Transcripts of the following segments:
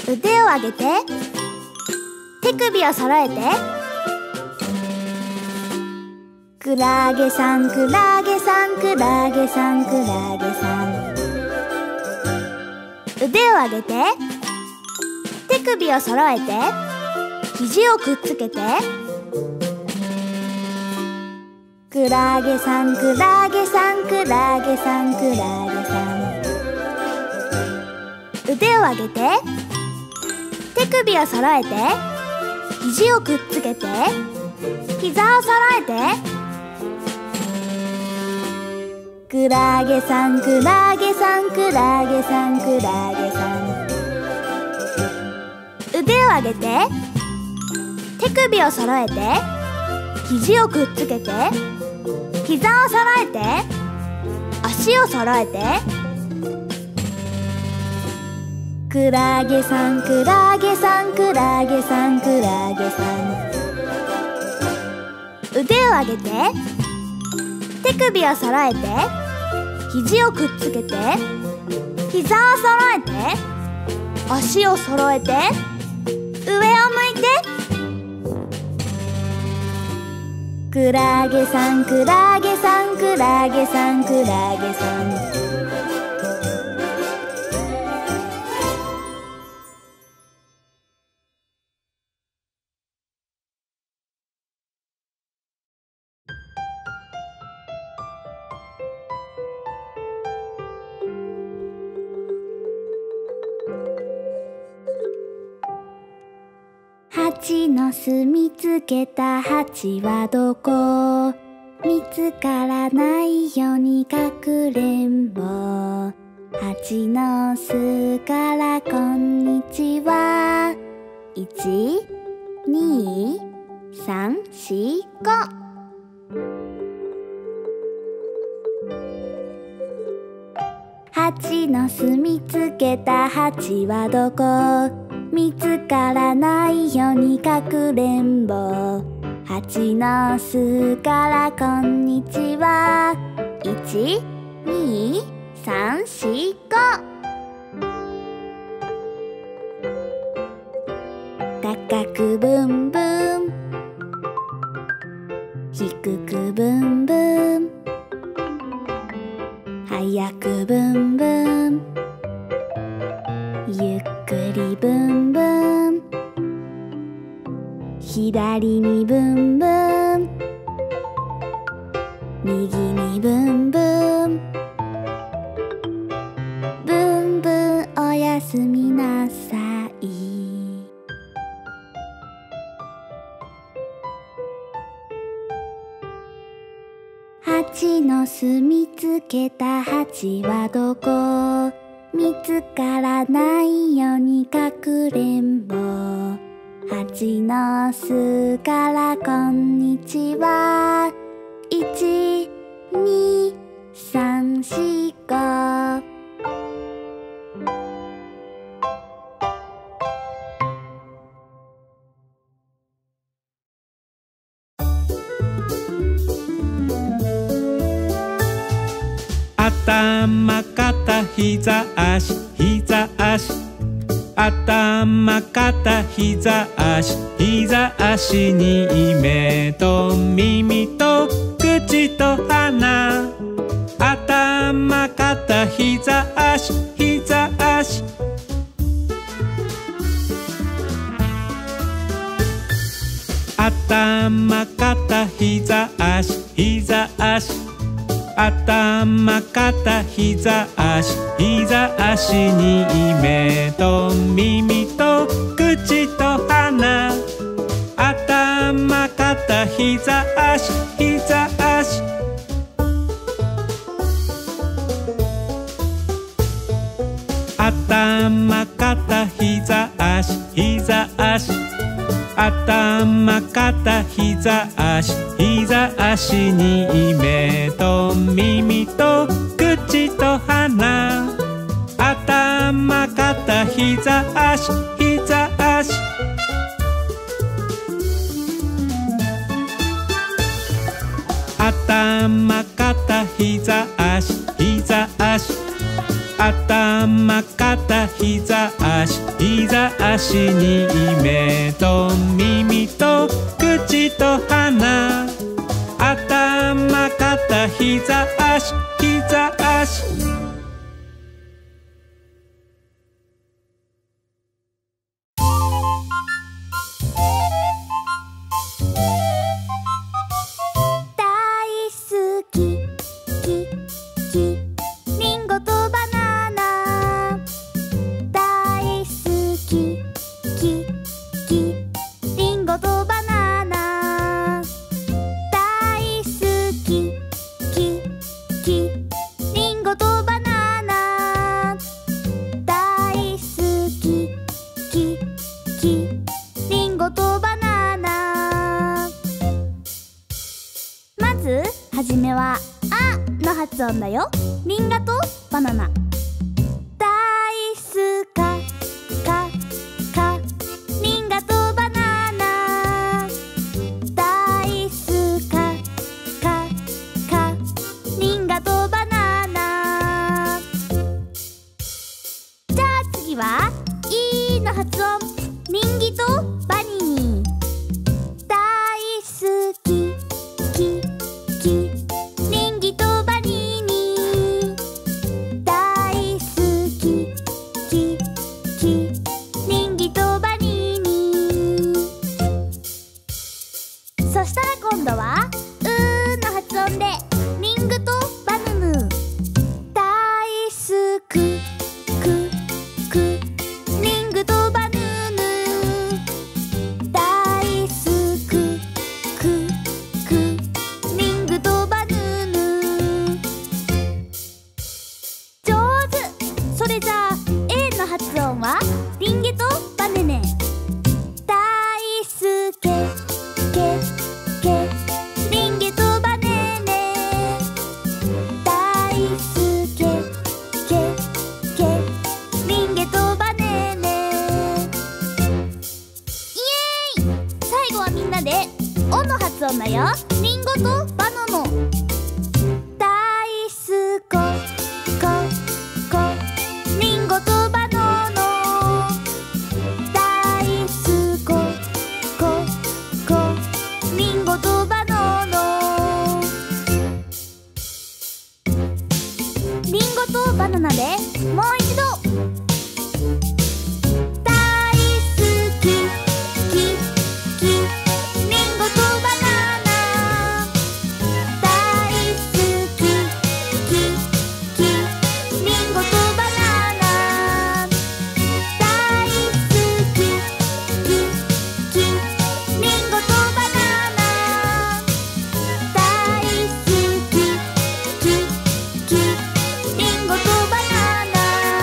腕を上げて手首を揃えて、クラゲさんクラゲさんクラゲさんクラゲさん。腕を上げて手首を揃えて肘をくっつけて、クラゲさんクラゲさんクラゲさんクラゲさん。腕を上げて手首を揃えて肘をくっつけて膝を揃えて、クラゲさんクラゲさんクラゲさんクラゲさん。腕を上げて手首を揃えて肘をくっつけて膝を揃えて足を揃えて、クラゲさんクラゲさんクラゲさんクラゲさん。腕を上げて手首を揃えて肘をくっつけて膝を揃えて足を揃えて上を向いて、クラゲさんクラゲさんクラゲさんクラゲさん。蜂の巣見つけた蜂はどこ、見つからないようにかくれんぼ。蜂の巣からこんにちは。1、2、3、4、5。蜂の巣見つけた蜂はどこ、見つからないようにかくれんぼ。蜂の巣からこんにちは。1、2、3、4、5。高くブンブン、低くブンブン、早くブンブン、ゆっくりブンブン、左にブンブン、右にブンブン、ブンブンおやすみなさい。蜂の巣見つけた蜂はどこ、見つからないようにかくれんぼ。蜂の巣からこんにちは。1、2、3、4、5。 頭肩膝足膝足、頭肩膝足膝足に目と耳と口と鼻、頭肩膝足膝足。頭肩膝足膝足、頭肩膝足膝足に目と耳と口と鼻、頭肩膝足膝足。頭肩膝足膝足、頭肩膝足膝足に目と耳と口と鼻、頭肩膝足膝足。頭肩膝足膝足、頭頭肩膝足膝足に目と耳と口と鼻頭肩膝足膝足はじめはあの発音だよ。リンゴとバナナ。大好かかかリンゴとバナナ。大好かかかリンゴとバナナ。じゃあ次はいの発音。リンギとバニニ。大好ききリンギとバニーニ。大好きリンギとバニーニ。そしたら今度はうの発音でリングとバヌヌ。大好くリングとバヌヌ。大好くリングとバヌヌ。上手。それじゃあ A の発音はリンゲとバネネ。大好きリンゲとバネネ。大好きリンゲとバネネ。イエーイ。最後はみんなでおの発音だよ。リンゴとバナナ。大好こリンゴとバナナ。大好こリンゴとバナナ。リンゴとバナナでもう一度。大好きリンゴとバナナ。大好きリンゴとバナナ。大好きリンゴとバナナ。大好きリンゴとバナナ。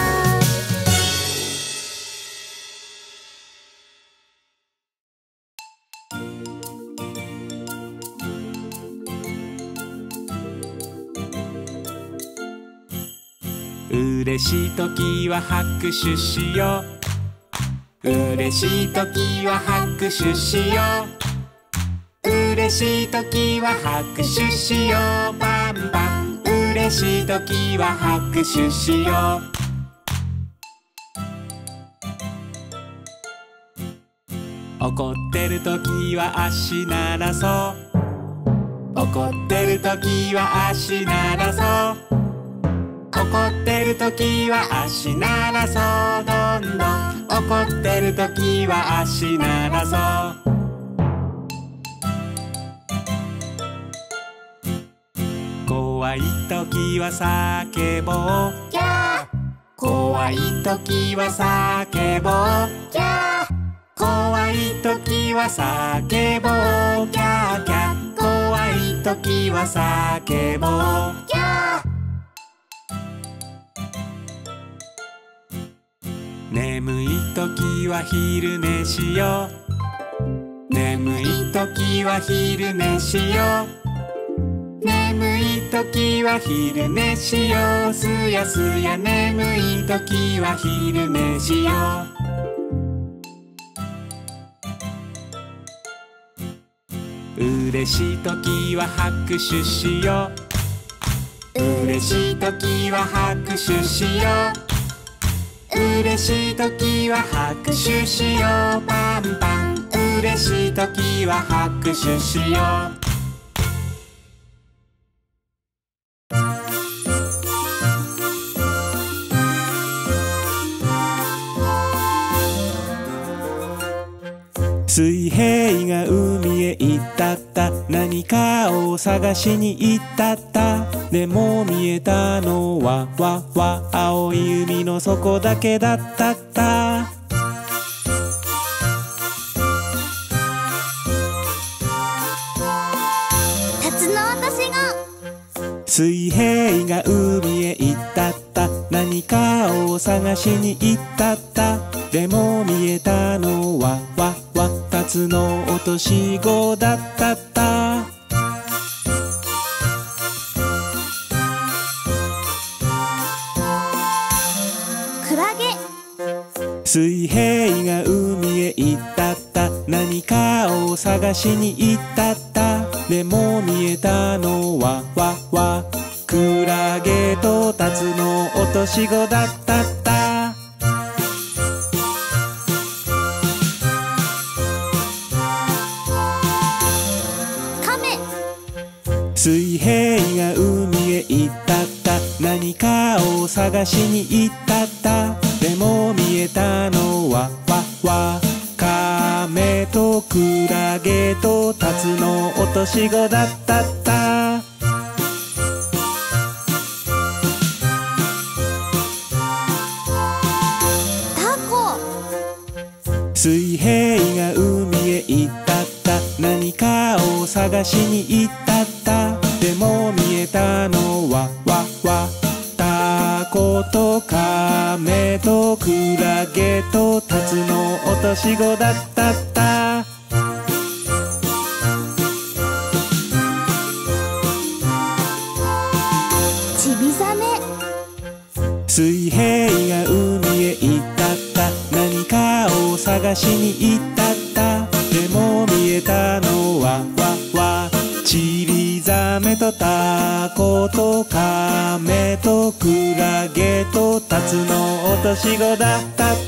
嬉しい時は拍手しよう。嬉しい時は拍手しよう。嬉しい時は拍手しよう。バンバン。嬉しい時は拍手しよう。怒ってる時は足鳴らそう。怒ってる時は足鳴らそう。怒ってる時は足鳴らそう。どんどん。怒ってる時は足鳴らそう。怖い時は叫ぼう。 キャー。 怖い時は叫ぼう。 キャー。 怖い時は叫ぼう。キャーキャー。怖い時は叫ぼう。 キャー。 眠い時は昼寝しよう。眠い時は昼寝しよう。眠い時は昼寝しよう。すやすや眠い時は昼寝しよう。嬉しい時は拍手しよう。嬉嬉しい時は拍手しよう。嬉しい時は拍手しよう。パンパン。嬉しい時は拍手しよう。水平が海へ行ったった。何かを探しに行ったった。でも見えたのは青い海の底だけだったった。 タツノオトシゴ。 水平が海へ行ったった。何かを探しに行ったった。でも見えたのはタツノオトシゴだったった。 クラゲ。 水平が海へ行ったった。何かを探しに行ったった。でも見えたのはクラゲとタツノオトシゴだったった。 カメ。 水平が海へ行ったった。何かを探しに行ったった。でも見えたのはカメとクラゲとタツノオトシゴだったった。 タコ。 水平が海へ行ったった。何かを探しに行ったった。でも見えたのはタコとカメとクラゲとタツノオトシゴだったった。 チビザメ。 水平が海へ行ったった。何かを探しに行ったった。でも見えたのはチビザメとタコとカメとクラゲとタツノオトシゴだったった。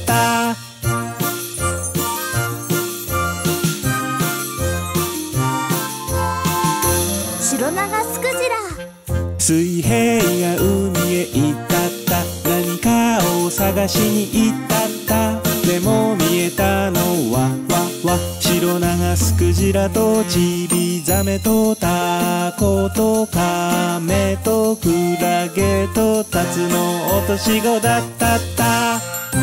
シロナガスクジラ。 水平が海へ行ったった。何かを探しに行ったった。でも見えたのはシロナガスクジラとチビザメとタコとカメとクラゲとタツノオトシゴだったった。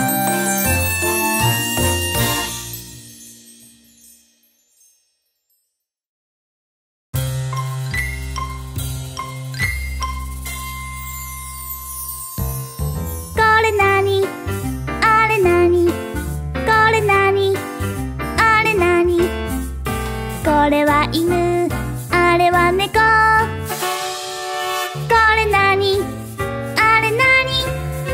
これなにあれなにこれなにあれなにこれは犬あれは猫これなにあれなに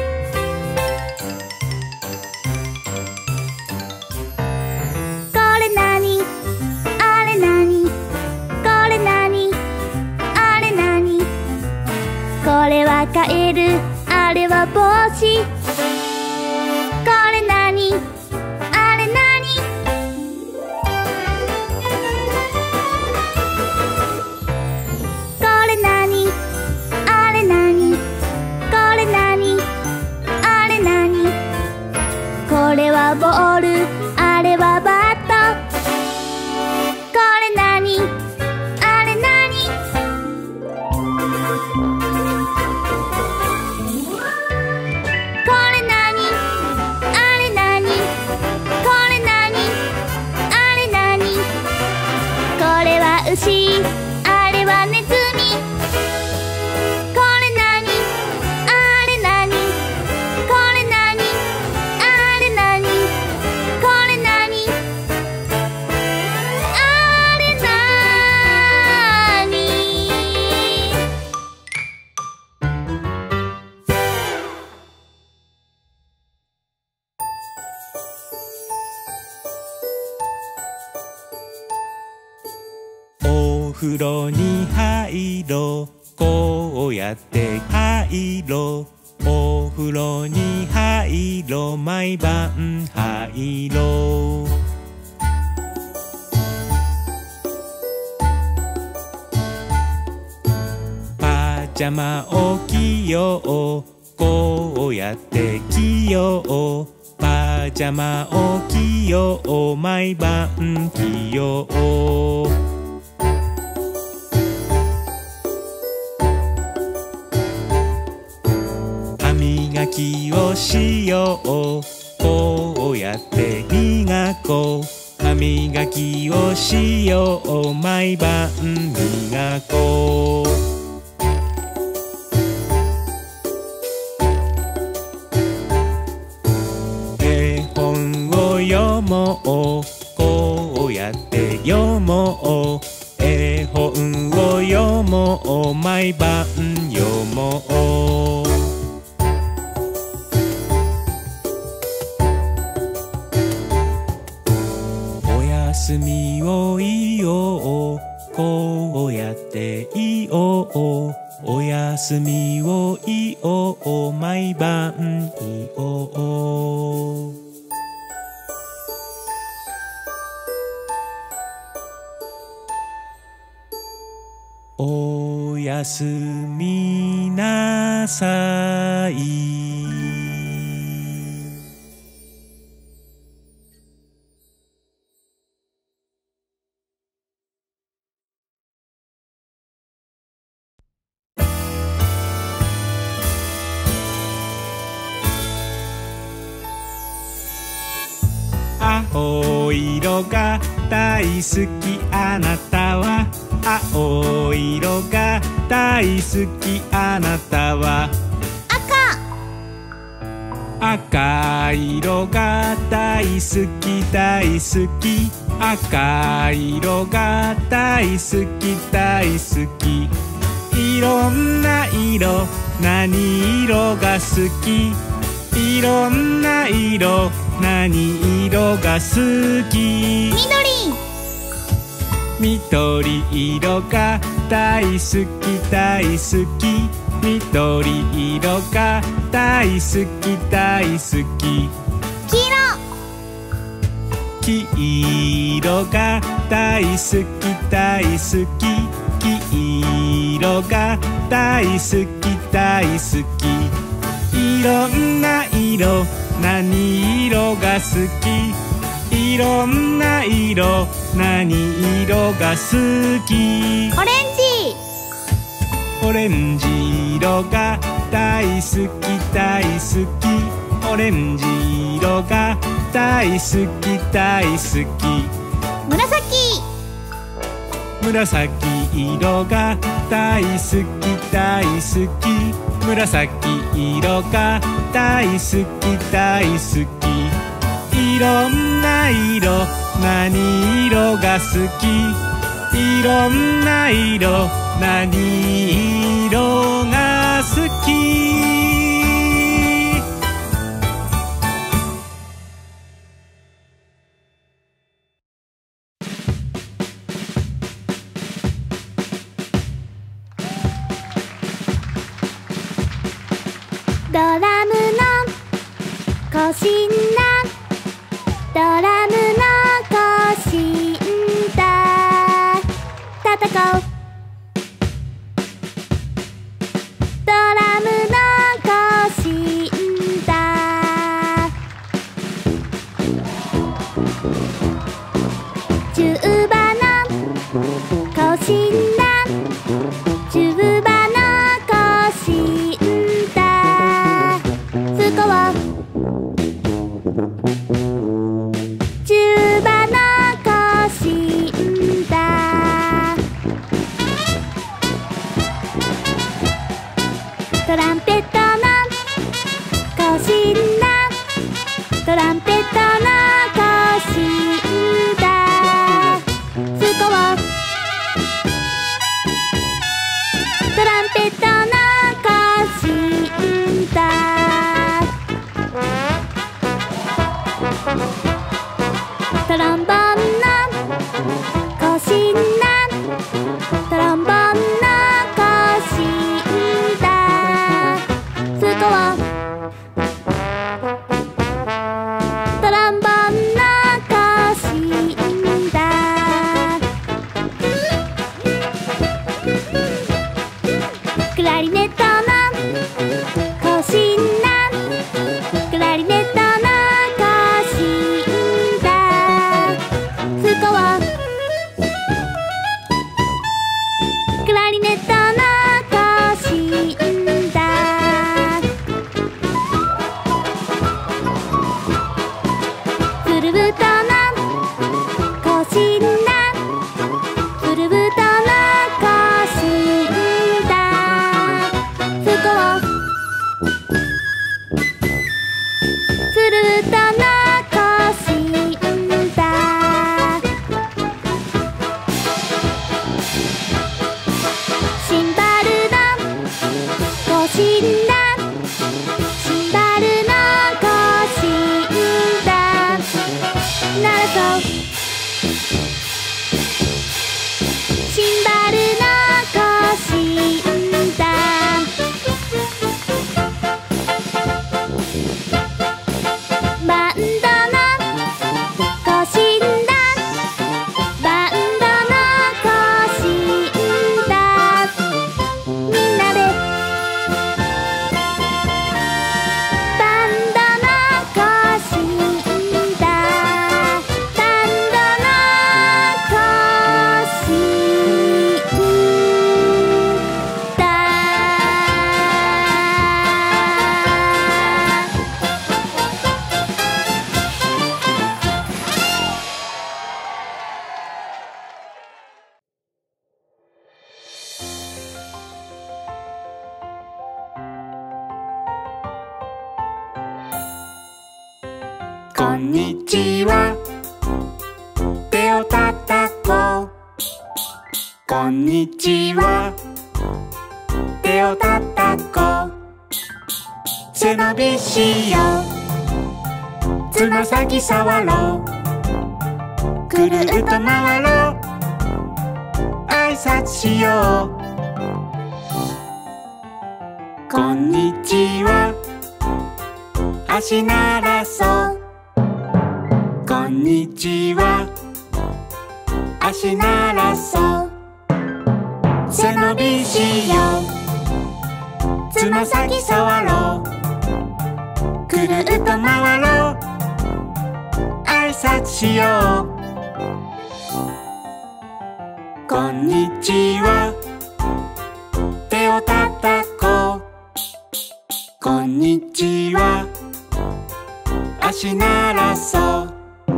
これなにあれなにこれなにあれなにこれはカエルあれは帽子これなにあれなにこれなにあれなにこれなにあれなにこれはボールあれはバットこれなにあれなにこれなにあれなにこれなにあれなにこれは牛あれはネズミこれなにあれなにこれなにあれなにこれなにあれなにお風呂に入ろう。 こうやって入ろう、お風呂に入ろう、毎晩入ろう。パジャマを着よう、こうやって着よう、パジャマを着よう、毎晩着よう。歯磨きをしよう、こうやって磨こう、歯磨きをしよう、毎晩磨こう。絵本を読もう、こうやって読もう、絵本を読もう、毎晩読もう。おやすみを言おう、こうやって言おう、おやすみを言おう、毎晩言おう。おやすみなさい。青色が大好きあなたは、青色が大好きあなたは、赤色が大好き大好き、赤色が大好き大好き。いろんな色、何色が好き、いろんな色、何色が好き。緑色が大好き大好き、緑色が大好き大好き。黄色が大好き大好き、黄色が大好き大好き。いろんな色、何色が好き、いろんな色、何色が好き。オレンジ色が大好き大好き、オレンジ色が大好き大好き。紫色が大好き大好き、紫色が大好き大好き。いろんな色、何色が好き、いろんな色、何色が好き。 ドラムのコシンダ、ドラムのコシンダ、叩こう。ドラムのコシンダ、チューバのコシンダ、チューバのコシンダ、スコアチューバのコシンダ、トランペットのコシンダ、トランペットのコシンダ、スコアトランペットのコシンダ、トロンボーンのコシンダ、トロンボーンのコシンダ。 トロンボーンの行進だ。クラリネットの行進だ。クラリネットの行進だ。スコアクラリネットの行進だ。フルブートの行進だ。フルブートの行進だ。スコアフルートの行進だ。シンバルの行進だ。シンバルの行進だ。鳴らそう。シンバルの行進だ。バンドの行進だ。バンドの行進だ。みんなでバンドの行進だ。バンドの行進だ。 こんにちは。手をたたこう。こんにちは。手をたたこう。背伸びしよう。つま先触ろう。くるっと回ろう。挨拶しよう。こんにちは。足ならそう。こんにちは。足ならそう。背伸びしよう。つま先触ろう。くるっと回ろう。挨拶しよう。こんにちは。手をたたこう。こんにちは。足ならそう。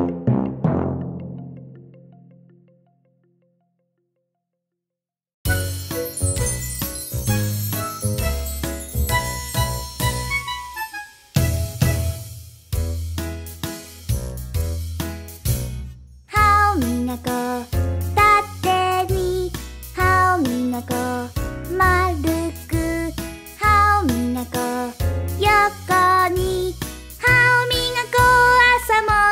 歯を磨こう。縦に歯を磨こう。丸く歯を磨こう。横に歯を磨こう。朝も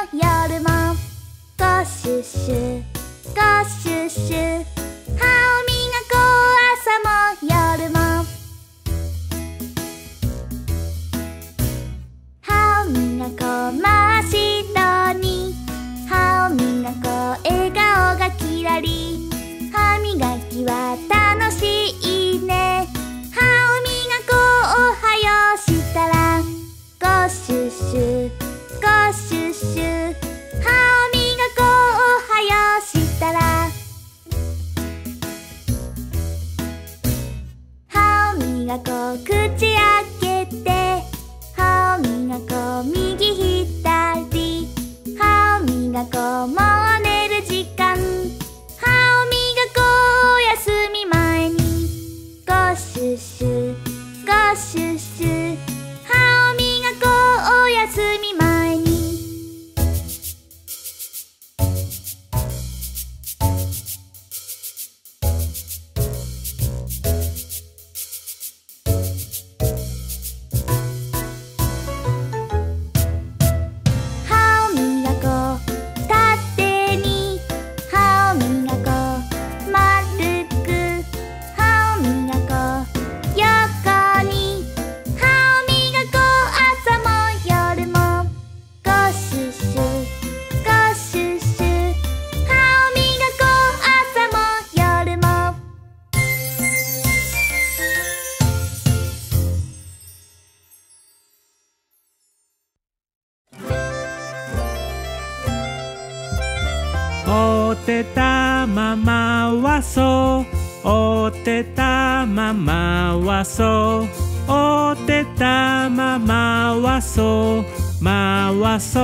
おてたま回そう、おてたま回そう、おてたま回そう、回そう、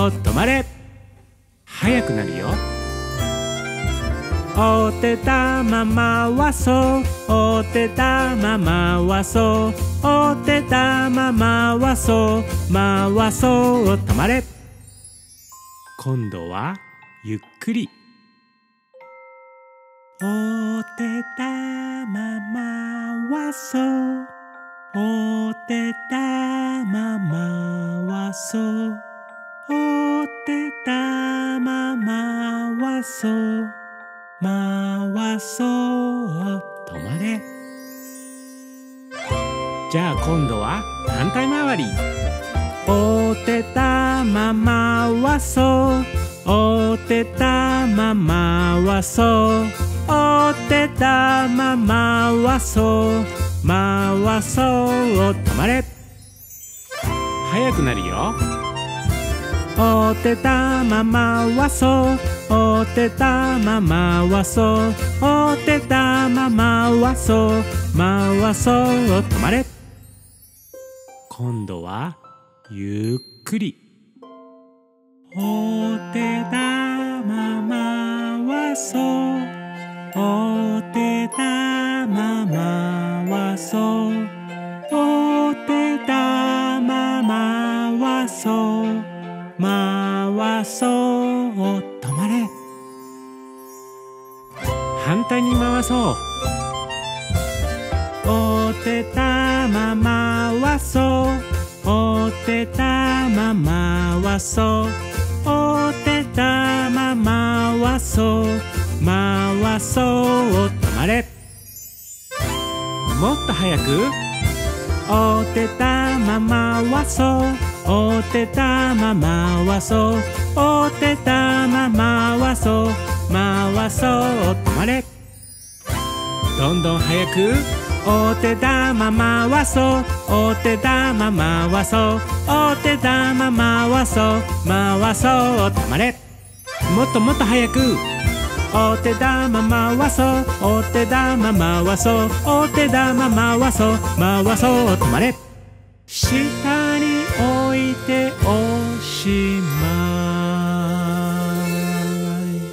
止まれ。速くなるよ。おてたま回そう、おてたま回そう、おてたま回そう、回そう、止まれ。今度はゆっくり。おてたま回そう、おてたま回そう、おてたま回そう、回そう、止まれ。じゃあ今度は反対回り。おてたま回そう、おてたま回そう、おてたま回そう、回そう、止まれ。速くなるよ。おてたま回そう、おてたま回そう、おてたま回そう、回そう、止まれ。今度はゆっくり。おてたま回そう、おてたま回そう、おてたま回そう、回そう、止まれ。反対に回そう。おてたま回そう、おてたま回そう、おてたま回そう、回そう、止まれ。もっと速く。おてたま回そう、おてたま回そう、おてたま回そう、回そう、止まれ。どんどん速く。おてたま回そう、おてたま回そう、おてたま回そう、回そう、止まれ。もっともっと速く。おてたま回そう、おてたま回そう、おてたま回そう、回そう、止まれ。下に置いておしまい。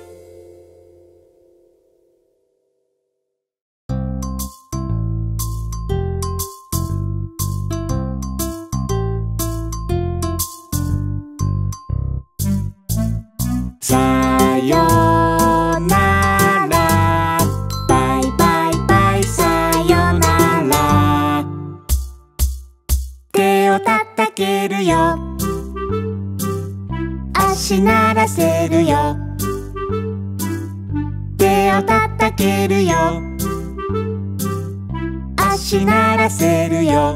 さよなら、バイバイバイ、さよなら。手を叩けるよ、足鳴らせるよ。手を叩けるよ、足鳴らせるよ。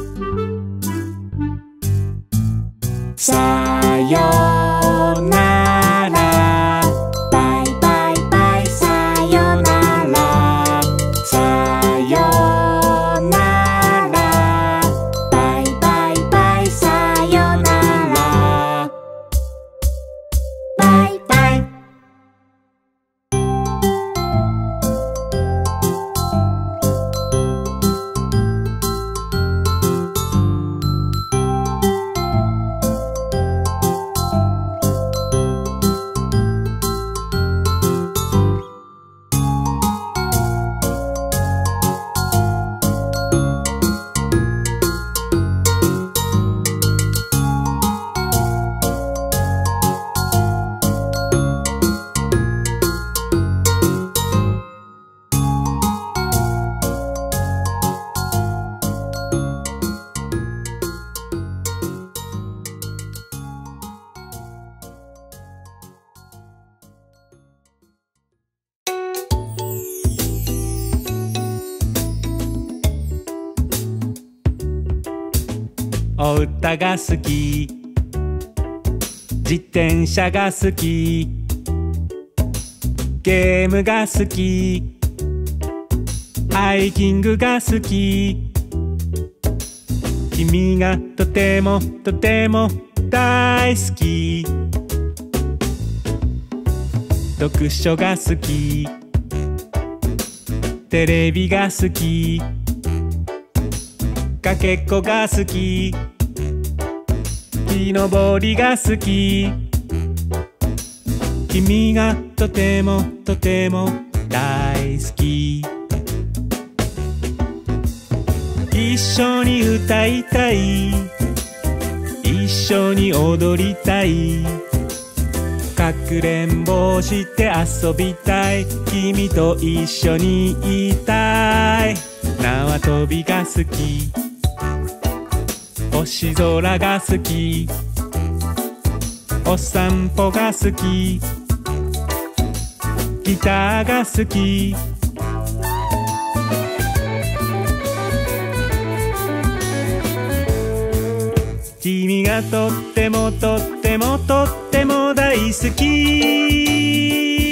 さよなら、バイバイバイ、さよなら。さよなら、バイバイバイ、さよなら。バイバイ。お歌が好き、自転車が好き、ゲームが好き、ハイキングが好き。君がとてもとても大好き。 読書が好き、テレビが好き、かけっこが好き、木登りが好き、君がとてもとても大好き。一緒に歌いたい、一緒に踊りたい、かくれんぼして遊びたい、君と一緒にいたい。縄跳びが好き、星空が好き、お散歩が好き、ギターが好き。君がとってもとってもとっても大好き。